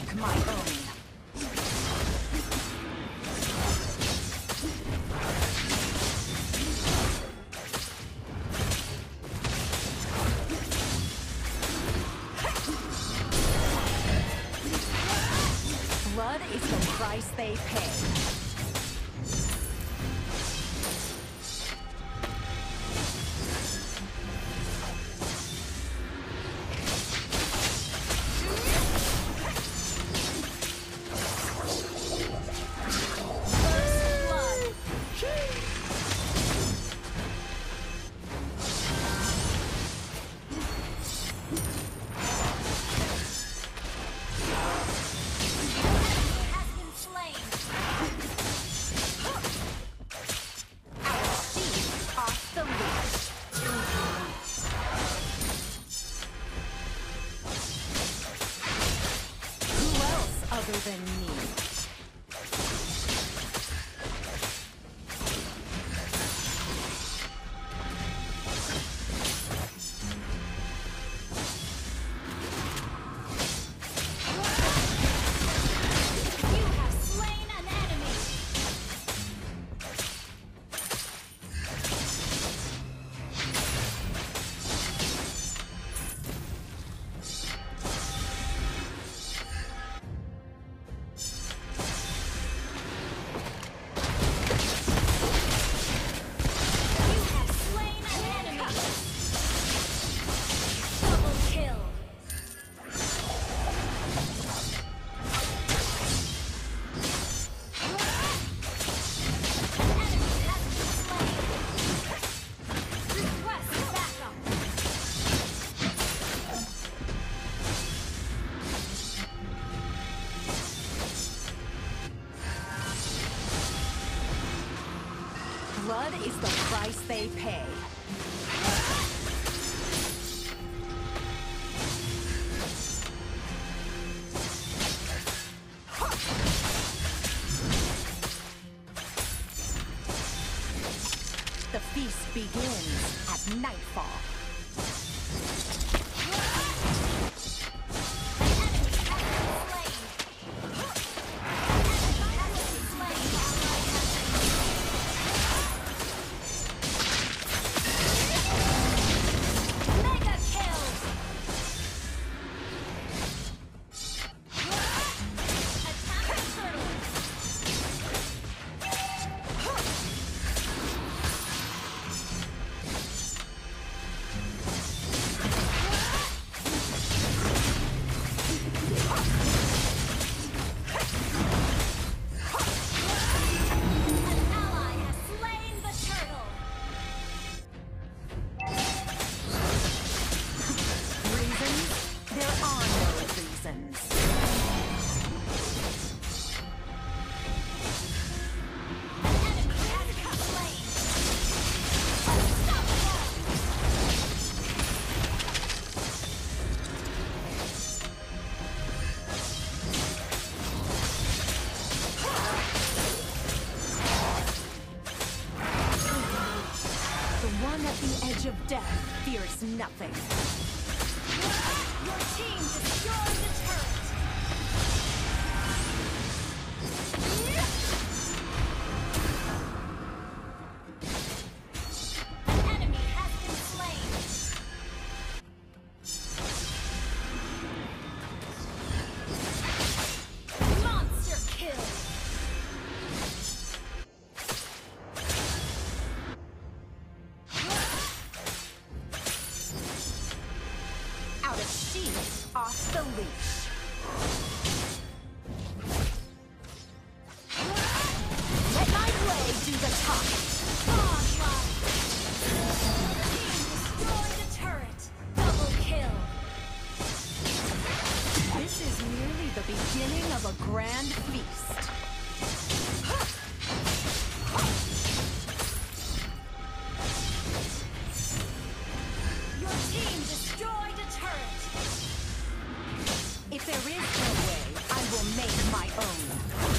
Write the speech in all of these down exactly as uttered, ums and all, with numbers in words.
make my own. Blood is the price they pay. Other than me. Blood is the price they pay. The feast begins at nightfall. Of death fears nothing. Your team destroyed the turret. An enemy has been slain. Monster kill. Off the leash. Let my blade do the talking. Onslaught. Destroy the turret. Double kill. This is merely the beginning of a grand feast. Your team destroyed a turret. If there is no way, I will make my own.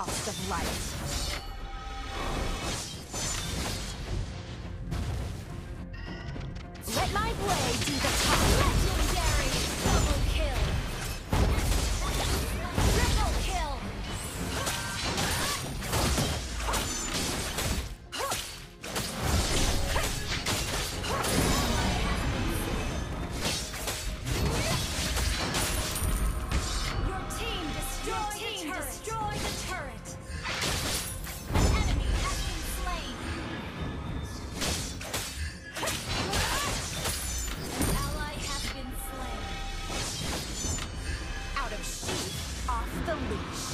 cost of life. Let my blade do the talk. Legendary double kill. Triple kill. Your team destroyed the turret. Destroy the turret. An enemy has been slain. Ally has been slain. Out of sheath, off the leash.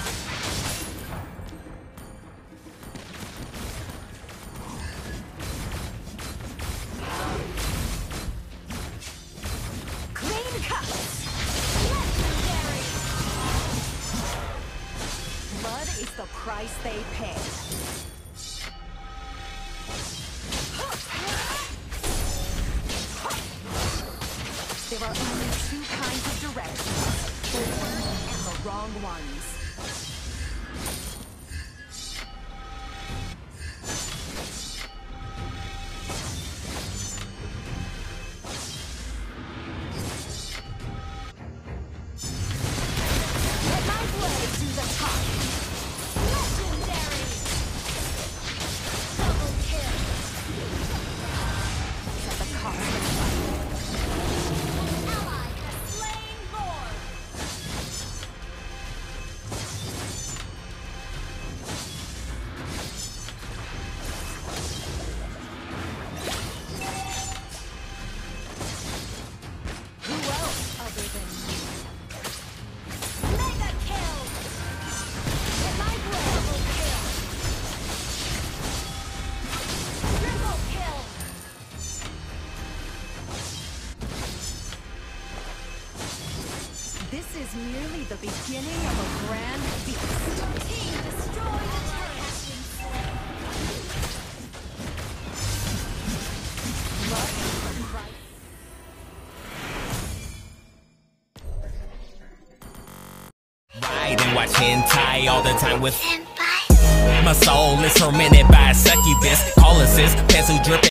Clean cuts. Legendary. Blood is the price they pay. There are only two kinds of directions, forward and the wrong ones. Let my blade do the talk. Legendary. Double kill. At the cost of life. Ally has slain Lord. Who else other than you? Mega kill. Let my blade double kill. Triple kill. This is merely the beginning of a grand feast. Your team destroyed the turret. Has been slain. Blood is the price. Ride and watch hentai all the time with My soul is tormented by a succubus. Call assist, pencil dripping.